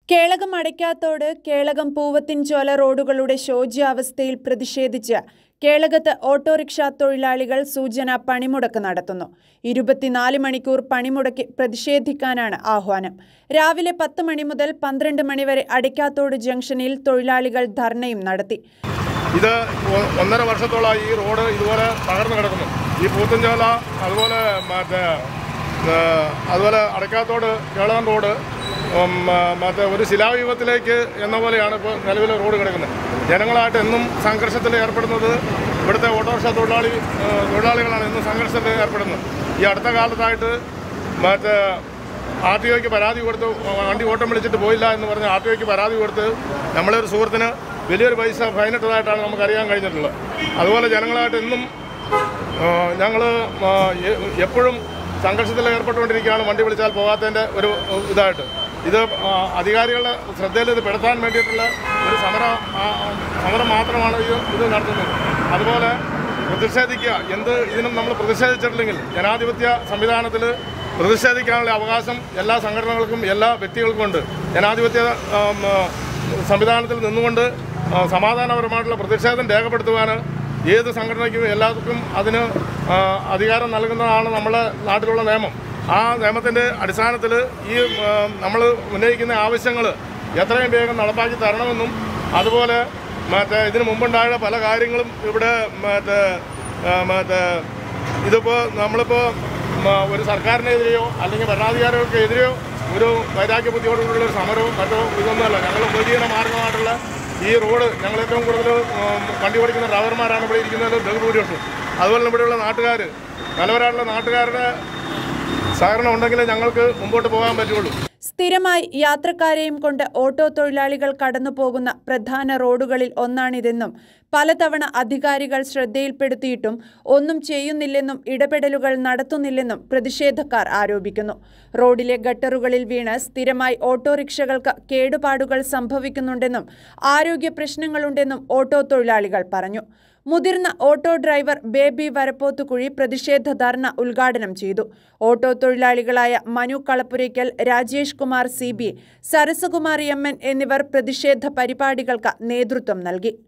കേളകം അടയ്ക്കാത്തോട് കേളകം പൂവത്തിൻചോല റോഡുകളുടെ ശോച്യാവസ്ഥയിൽ പ്രതിഷേധിച്ച് കേളകത്ത് ഓട്ടോറിക്ഷ തൊഴിലാളികൾ സൂചന പണിമുടക്ക് നടത്തുന്നു. 24 മണിക്കൂർ പണിമുടക്കി പ്രതിഷേധിക്കാനാണ് ആഹ്വാനം. രാവിലെ 10 മണി മുതൽ 12 മണി വരെ അടയ്ക്കാത്തോട് ജംഗ്ഷനിൽ തൊഴിലാളികൾ ധർണയും നടത്തി. ഇത് 1.5 വർഷത്തോളമായി ഈ റോഡ് ഇതുപോലെ തകർന്നു കിടക്കുന്നു. ഈ പൂവത്തിൻചോല അതുപോലെ അടയ്ക്കാത്തോട് കേളകം റോഡ് ഒരു ശിലായുഗത്തിലേക്ക് എന്ന പോലെയാണ് ഇപ്പോൾ നിലവിലെ റോഡ് കിടക്കുന്നത്. ജനങ്ങളായിട്ട് എന്നും സംഘർഷത്തിൽ ഏർപ്പെടുന്നത് ഇവിടുത്തെ ഓട്ടോറിക്ഷ തൊഴിലാളികളാണ് എന്നും സംഘർഷത്തിൽ ഏർപ്പെടുന്നത്. ഈ അടുത്ത കാലത്തായിട്ട് RTOയ്ക്ക് പരാതി കൊടുത്ത് വണ്ടി ഓട്ടം വിളിച്ചിട്ട് പോയില്ല എന്ന് പറഞ്ഞ് RTOയ്ക്ക് പരാതി കൊടുത്ത് നമ്മളൊരു സുഹൃത്തിന് വലിയൊരു പൈസ ഫൈനിട്ടതായിട്ടാണ് നമുക്കറിയാൻ കഴിഞ്ഞിട്ടുള്ളത്. അതുപോലെ ജനങ്ങളായിട്ട് എന്നും ഞങ്ങൾ എപ്പോഴും സംഘർഷത്തിൽ ഏർപ്പെട്ടുകൊണ്ടിരിക്കുകയാണ്. വണ്ടി വിളിച്ചാൽ പോകാത്തതിൻ്റെ ഒരു ഇതായിട്ട് ഇത് അധികാരികളുടെ ശ്രദ്ധയിൽ ഇത് പെടുത്താൻ വേണ്ടിയിട്ടുള്ള ഒരു സമരം മാത്രമാണ് ഇത് നടത്തുന്നത്. അതുപോലെ പ്രതിഷേധിക്കുക, ഇതിനും നമ്മൾ പ്രതിഷേധിച്ചിട്ടില്ലെങ്കിൽ ജനാധിപത്യ സംവിധാനത്തിൽ പ്രതിഷേധിക്കാനുള്ള അവകാശം എല്ലാ സംഘടനകൾക്കും എല്ലാ വ്യക്തികൾക്കും ഉണ്ട്. ജനാധിപത്യ സംവിധാനത്തിൽ നിന്നുകൊണ്ട് സമാധാനപരമായിട്ടുള്ള പ്രതിഷേധം രേഖപ്പെടുത്തുവാൻ ഏത് സംഘടനയ്ക്കും എല്ലാവർക്കും അതിന് അധികാരം നൽകുന്നതാണ് നമ്മുടെ നാട്ടിലുള്ള നിയമം. ആ നിയമത്തിൻ്റെ അടിസ്ഥാനത്തിൽ ഈ നമ്മൾ ഉന്നയിക്കുന്ന ആവശ്യങ്ങൾ എത്രയും വേഗം നടപ്പാക്കി തരണമെന്നും അതുപോലെ ഇതിനു മുമ്പുണ്ടായ പല കാര്യങ്ങളും ഇവിടെ ഇതിപ്പോൾ നമ്മളിപ്പോൾ ഒരു സർക്കാരിനെതിരെയോ അല്ലെങ്കിൽ ഭരണാധികാരികൾക്കെതിരെയോ ഒരു വൈരാഗ്യ ബുദ്ധിയോടുകൂടിയുള്ള ഒരു സമരവും മറ്റോ ഇതൊന്നുമല്ല. ഞങ്ങൾ ഉപജീവന മാർഗമായിട്ടുള്ള ഈ റോഡ് ഞങ്ങൾ ഏറ്റവും കൂടുതൽ വണ്ടി ഓടിക്കുന്ന ഡ്രൈവർമാരാണ് ഇവിടെ ഇരിക്കുന്നത് ബഹുഭൂരിപക്ഷം. അതുപോലെ ഇവിടെയുള്ള നാട്ടുകാർ നല്ലവരായിട്ടുള്ള നാട്ടുകാരുടെ സഹകരണം ഉണ്ടെങ്കിലേ ഞങ്ങൾക്ക് മുമ്പോട്ട് പോകാൻ പറ്റുള്ളൂ. സ്ഥിരമായി യാത്രക്കാരെയും കൊണ്ട് ഓട്ടോ തൊഴിലാളികൾ കടന്നു പോകുന്ന പ്രധാന റോഡുകളിൽ ഒന്നാണിതെന്നും പലതവണ അധികാരികൾ ശ്രദ്ധയിൽപ്പെടുത്തിയിട്ടും ഒന്നും ചെയ്യുന്നില്ലെന്നും ഇടപെടലുകൾ നടത്തുന്നില്ലെന്നും പ്രതിഷേധക്കാർ ആരോപിക്കുന്നു. റോഡിലെ ഗട്ടറുകളിൽ വീണ് സ്ഥിരമായി ഓട്ടോറിക്ഷകൾക്ക് കേടുപാടുകൾ സംഭവിക്കുന്നുണ്ടെന്നും ആരോഗ്യ പ്രശ്നങ്ങളുണ്ടെന്നും ഓട്ടോ തൊഴിലാളികൾ പറഞ്ഞു. മുതിർന്ന ഓട്ടോ ഡ്രൈവർ ബേബി വരപ്പോത്തുകുഴി പ്രതിഷേധ ധർണ ഉദ്ഘാടനം ചെയ്തു. ഓട്ടോ തൊഴിലാളികളായ മനു കളപ്പുരയ്ക്കൽ, രാജേഷ് കുമാർ CB, സരസകുമാർ MN എന്നിവർ പ്രതിഷേധ പരിപാടികൾക്ക് നേതൃത്വം നൽകി.